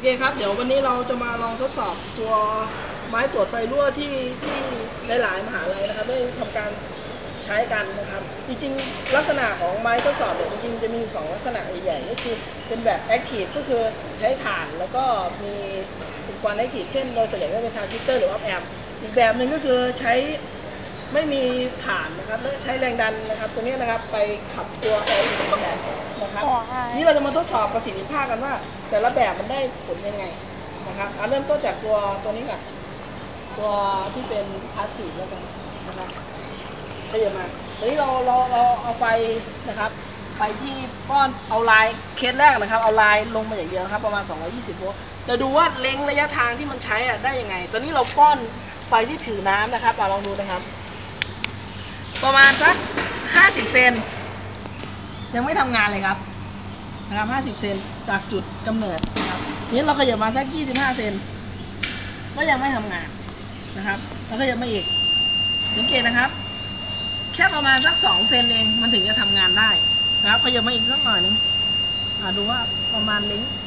เคครับเดี๋ยววันนี้เราจะมาลองทดสอบตัวไม้ตรวจไฟรั่วที่หลายๆมหาลัยนะครับได้ทำการใช้กันนะครับจริงๆลักษณะของไม้ทดสอบเนี่ยจริงๆจะมี2ลักษณะใหญ่ๆก็คือเป็นแบบแอคทีฟก็คือใช้ถ่านแล้วก็มีอุปกรณ์แอคทีฟเช่นโดยส่วนใหญ่ก็เป็นทรานซิสเตอร์หรือออฟแอมป์อีกแบบหนึ่งก็คือใช้ไม่มีถ่านนะครับและใช้แรงดันนะครับตัวนี้นะครับไปขับตัว LED แทนนะครับนี้เราจะมาทดสอบประสิทธิภาพกันว่าแต่ละแบบมันได้ผลยังไงนะครับเริ่มต้นจากตัวนี้ก่อนตัวที่เป็นพาสซีฟแล้วกันนะครับขยับมาทีนี้เราเอาไฟนะครับไปที่ป้อนเอาไลน์เคสแรกนะครับเอาไลน์ลงมาอย่างเดียวครับประมาณ220โวลต์จะดูว่าเล็งระยะทางที่มันใช้ได้ยังไงตอนนี้เราป้อนไฟที่ผิวน้ำนะครับลองดูนะครับประมาณสัก50เซนยังไม่ทำงานเลยครับนะครับ50เซนจากจุดกำเนิดนะครับนี้เราขยับมาสัก25เซนก็ยังไม่ทำงานนะครับแล้วขยับมาอีกสังเกตนะครับแค่ประมาณสัก2เซนเองมันถึงจะทำงานได้นะครับขยับมาอีกสักหน่อยนึงดูว่าประมาณลิงก์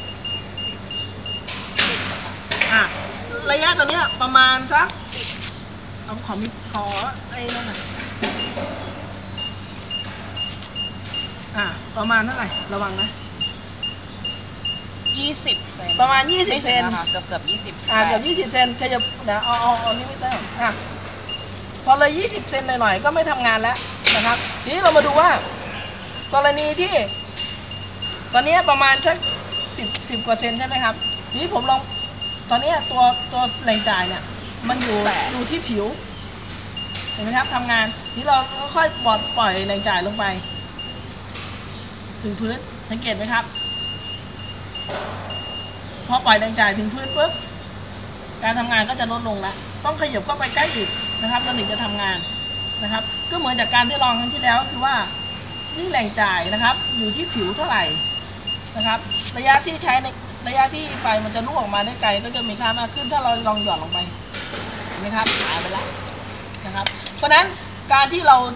ระยะตัวเนี้ยประมาณสักขอไอ้นั่นหน่อยประมาณเท่าไหร่ระวังนะ 20 เซนประมาณ20เซนเกือบ20 เกือบ20เซนขยับเดี๋ยวเอานี่ไม่ต้องพอเลย20เซนหน่อยๆก็ไม่ทำงานแล้วนะครับทีนี้เรามาดูว่ากรณีที่ตอนนี้ประมาณสัก10กว่าเซนใช่ไหมครับทีนี้ผมลองตอนนี้ตัวแรงจ่ายเนี่ยมันอยู่ที่ผิวเห็นไหมครับทำงานทีนี้เราค่อยปล่อยแรงจ่ายลงไปถึงพื้นสังเกตไหมครับพอปล่อยแรงจ่ายถึงพื้นปุ๊บการทำงานก็จะลดลงแล้วต้องขยับเข้าไปใกล้อีกนะครับแล้วถึงจะทำงานนะครับก็เหมือนจากการที่ลองครั้งที่แล้วคือว่ายิ่งแรงจ่ายนะครับอยู่ที่ผิวเท่าไหร่นะครับระยะที่ใช้ในระยะที่ไฟมันจะลุ่งออกมาได้ไกลก็จะมีค่ามากขึ้นถ้าเราลองหย่อนลงไปเห็นไหมครับหายไปแล้วนะครับเพราะฉะนั้นการที่เรา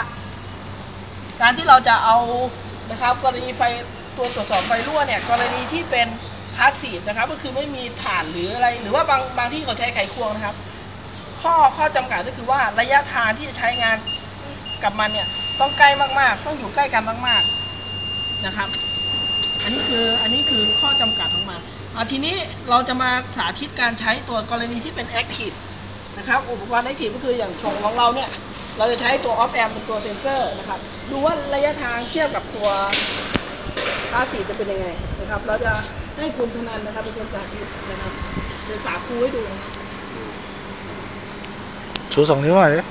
จะเอานะครับกรณีไฟตัวตรวจสอบไฟรั่วเนี่ยกรณีที่เป็นพาสซีฟนะครับก็คือไม่มีถ่านหรืออะไรหรือว่าบางที่เขาใช้ไขควงนะครับข้อจำกัดก็คือว่าระยะทางที่จะใช้งานกับมันเนี่ยต้องใกล้มากๆต้องอยู่ใกล้กันมากๆนะครับอันนี้คือข้อจำกัดของมันทีนี้เราจะมาสาธิตการใช้ตัวกรณีที่เป็นแอคทีฟนะครับอุปกรณ์แอคทีฟก็คืออย่างของเราเนี่ยเราจะใช้ตัวออฟแอมเป็นตัวเซนเซอร์นะครับดูว่าระยะทางเทียบกับตัวพาสซีฟจะเป็นยังไงนะครับเราจะให้คุณธนันนะครับเป็นคนสาธิตนะครับจะสาคูให้ดูชู2 นิ้วหน่อยดิ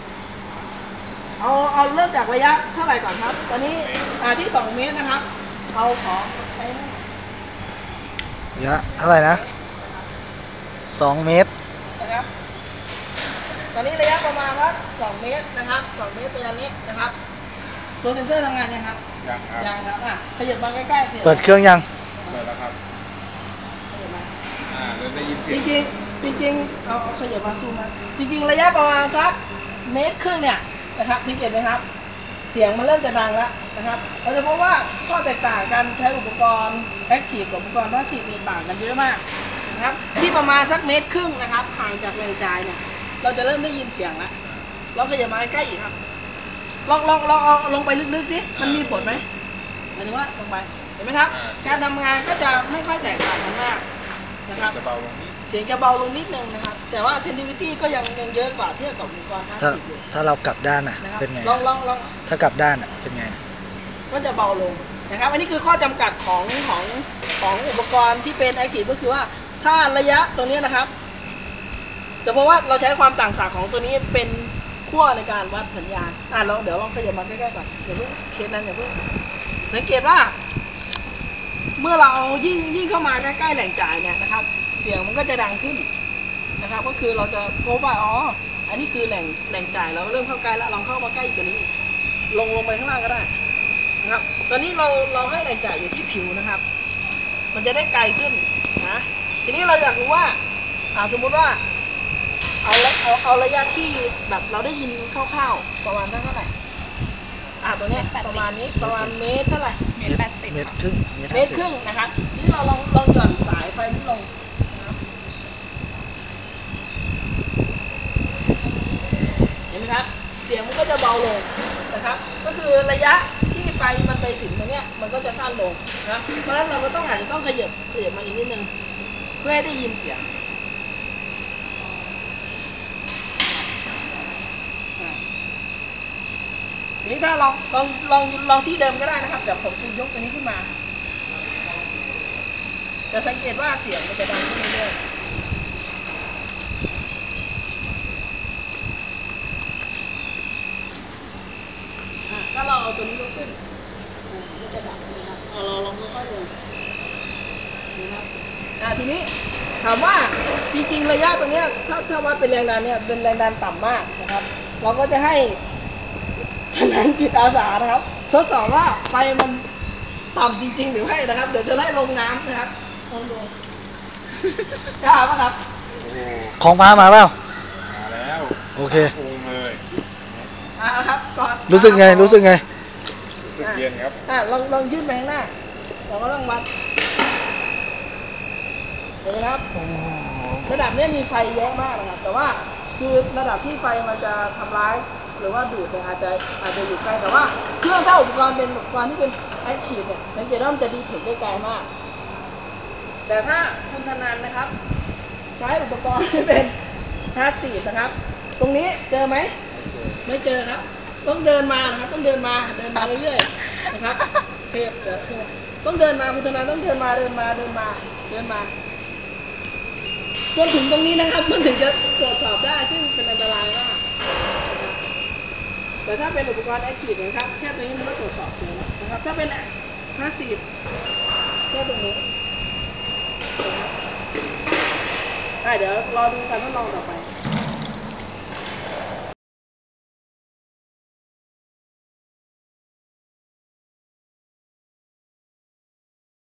เอาเริ่มจากระยะเท่าไหร่ก่อนครับตอนนี้ที่2 เมตรนะครับเอาขอไประยะเท่าไหร่นะ2 เมตรนะครับตอนนี้ระยะประมาณว่า2 เมตรนะครับ2 เมตรไปยันนี้นะครับตัวเซ็นเซอร์ทำงานยังครับยังครับขยับมาใกล้ๆเปิดเครื่องยังเปิดแล้วครับขยับมาเริ่มได้ยินเสียงจริงเอาขยับมาซูมนะจริงๆระยะประมาณสัก1.5 เมตรเนี่ยนะครับสังเกตไหมครับเสียงมันเริ่มจะดังแล้วนะครับเราจะพบว่าข้อแตกต่างการใช้อุปกรณ์แอคทีฟกับอุปกรณ์พาสซีฟมีต่างกันเยอะมากนะครับที่ประมาณสัก1.5 เมตรนะครับห่างจากแรงจ่ายเนี่ยเราจะเริ่มได้ยินเสียงแล้วเราขยับมาใกล้อีกครับลองเอาลงไปลึกๆสิมันมีผลไหมหมายถึงว่าลงไปเห็นไหมครับการทำงานก็จะไม่ค่อยแตกต่างกันมากนะครับเสียงจะเบาลงนิดนึงนะครับแต่ว่าเซนซิทิวิตี้ก็ยังเยอะกว่าเทียบกับอุปกรณ์พาสซีฟอยู่ถ้าเรากลับด้านเป็นไงลองถ้ากลับด้านเป็นไงก็จะเบาลงนะครับอันนี้คือข้อจำกัดของอุปกรณ์ที่เป็นแอคทีฟก็คือว่าถ้าระยะตัวนี้นะครับแต่เพราะว่าเราใช้ความต่างศักย์ของตัวนี้เป็นขั้วในการวัดสัญญาณเดี๋ยวลองขยับมาใกล้ๆก่อนอย่าเพิ่งเคสนั้นอย่าเพิ่งสังเกตว่าเมื่อเรายิ่งเข้ามาใกล้ๆแหล่งจ่ายเนี่ยนะครับเสียงมันก็จะดังขึ้นนะครับก็คือเราจะพบว่าอันนี้คือแหล่งจ่ายเราเริ่มเข้าใกล้แล้วลองเข้ามาใกล้กว่านี้ลงไปข้างล่างก็ได้นะครับตอนนี้เราให้แรงจ่ายอยู่ที่ผิวนะครับมันจะได้ไกลขึ้นนะทีนี้เราอยากรู้ว่าสมมุติว่าเอาระยะที่แบบเราได้ยินคร่าวๆประมาณเท่าไหร่ตัวนี้ประมาณนี้ประมาณเมตรเท่าไหร่ 1.80 เมตรครึ่งนะครับนี่เราลองหย่อนสายไฟลดลงนะครับเห็นไหมครับเสียงมันก็จะเบาลงนะครับก็คือระยะที่ไฟมันไปถึงตรงเนี้ยมันก็จะสั้นลงนะครับเพราะฉะนั้นเราก็อาจจะต้องขยับมาอีกนิดนึงเพื่อให้ได้ยินเสียงนี้ถ้าลองที่เดิมก็ได้นะครับเดี๋ยวผมจะยกตัวนี้ขึ้นมาจะสังเกตว่าเสียงมันจะดังขึ้นเรื่อยๆถ้าเราเอาตัวนี้ยกขึ้นมันก็จะดับนะครับเราลองค่อยๆดูนะครับทีนี้ถามว่าจริงๆระยะตรงนี้ถ้าวัดเป็นแรงดันเนี่ยเป็นแรงดันต่ำมากนะครับเราก็จะให้ทนายจิตอาสานะครับทดสอบว่าไฟมันต่ำจริงๆหรือไม่นะครับเดี๋ยวจะไล่ลงน้ำนะครับลองดูกล้าปะครับโอ้โหของพามาเปล่ามาแล้วโอเคโอ่งเลยครับก่อนรู้สึกไง รู้สึกไงรู้สึกเย็นครับลองยื่นไปข้างหน้าเราก็ต้องวัดเห็นไหมครับระดับนี้มีไฟเยอะมากนะครับแต่ว่าคือระดับที่ไฟมันจะทำร้ายหรือว่าดูดเนี่ยอาจจะอยู่ไกลแต่ว่าเครื่องถ้าอุปกรณ์เป็นอุปกรณ์ที่เป็นแอคทีฟเนี่ยสังเกตว่ามันจะดีเทคได้ไกลมากแต่ถ้าคุณธนันนะครับใช้อุปกรณ์ที่เป็นพาสซีฟนะครับตรงนี้เจอไหมไม่เจอครับต้องเดินมานะครับต้องเดินมาเรื่อยๆนะครับเทปเดี๋ยวต้องเดินมาคุณธนันต้องเดินมาจนถึงตรงนี้นะครับมันถึงจะตรวจสอบได้ซึ่งเป็นอันตรายมากแต่ถ้าเป็นอุปกรณ์แอคทีฟนะครับแค่ตรงนี้มันก็ตรวจสอบเจอแล้วนะครับถ้าเป็นพาสซีฟแค่ตรงนี้ได้เดี๋ยวรอดูการทดลองต่อไป